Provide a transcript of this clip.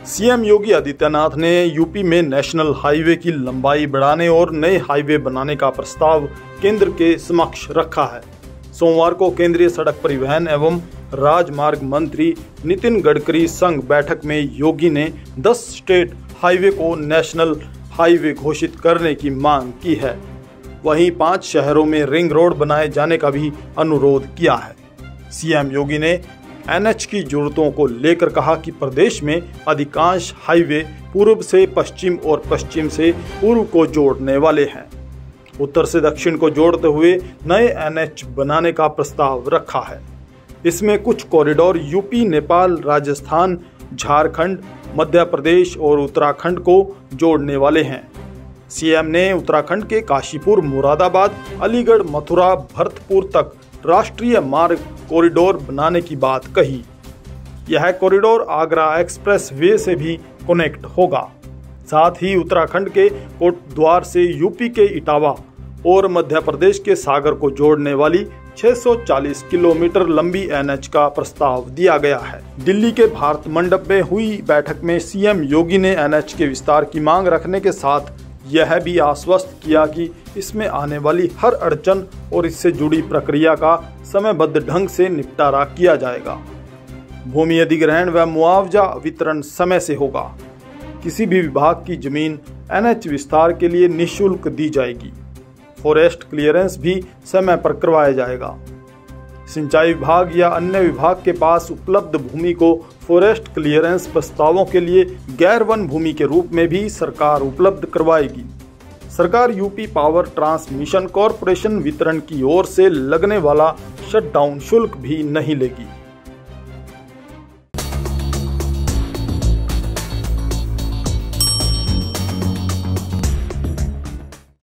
CM Yogi Adityanath ने UP में national highway की लंबाई बढ़ाने और नए हाईवे बनाने का प्रस्ताव केंद्र के समक्ष रखा है। सोमवार को केंद्रीय सड़क परिवहन एवं राजमार्ग मंत्री नितिन गडकरी संग बैठक में योगी ने 10 स्टेट हाईवे को नेशनल हाईवे घोषित करने की मांग की है। वहीं 5 शहरों में रिंग रोड बनाए जाने का भी अनुरोध किया है। सीएम योगी ने एनएच की जरूरतों को लेकर कहा कि प्रदेश में अधिकांश हाईवे पूर्व से पश्चिम और पश्चिम से पूर्व को जोड़ने वाले हैं। उत्तर से दक्षिण को जोड़ते हुए नए एनएच बनाने का प्रस्ताव रखा है। इसमें कुछ कॉरिडोर यूपी, नेपाल, राजस्थान, झारखंड, मध्य प्रदेश और उत्तराखंड को जोड़ने वाले हैं। सीएम ने उत्तराखंड के काशीपुर, मुरादाबाद, अलीगढ़, मथुरा, भरतपुर तक राष्ट्रीय मार्ग कॉरिडोर बनाने की बात कही। यह कॉरिडोर आगरा एक्सप्रेस वे से भी कनेक्ट होगा। साथ ही उत्तराखंड के कोटद्वार से यूपी के इटावा और मध्य प्रदेश के सागर को जोड़ने वाली 640 किलोमीटर लंबी एनएच का प्रस्ताव दिया गया है। दिल्ली के भारत मंडप में हुई बैठक में सीएम योगी ने एनएच के विस्तार की मांग रखने के साथ यह भी आश्वस्त किया कि इसमें आने वाली हर अड़चन और इससे जुड़ी प्रक्रिया का समयबद्ध ढंग से निपटारा किया जाएगा। भूमि अधिग्रहण व मुआवजा वितरण समय से होगा। किसी भी विभाग की जमीन एनएच विस्तार के लिए निःशुल्क दी जाएगी। फॉरेस्ट क्लियरेंस भी समय पर करवाया जाएगा। सिंचाई विभाग या अन्य विभाग के पास उपलब्ध भूमि को फॉरेस्ट क्लियरेंस प्रस्तावों के लिए गैर वन भूमि के रूप में भी सरकार उपलब्ध करवाएगी। सरकार यूपी पावर ट्रांसमिशन कॉरपोरेशन वितरण की ओर से लगने वाला शटडाउन शुल्क भी नहीं लेगी।